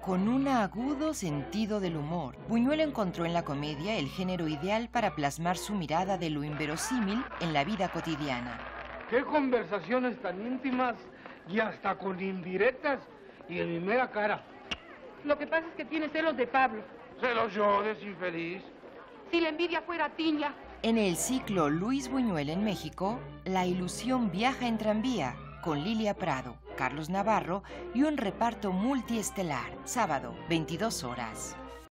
Con un agudo sentido del humor, Buñuel encontró en la comedia el género ideal para plasmar su mirada de lo inverosímil en la vida cotidiana. ¡Qué conversaciones tan íntimas y hasta con indirectas y en mi mera cara! Lo que pasa es que tiene celos de Pablo. Celos yo, desinfeliz. Si la envidia fuera tiña. En el ciclo Luis Buñuel en México, la ilusión viaja en tranvía con Lilia Prado, Carlos Navarro y un reparto multiestelar. Sábado, 22 horas.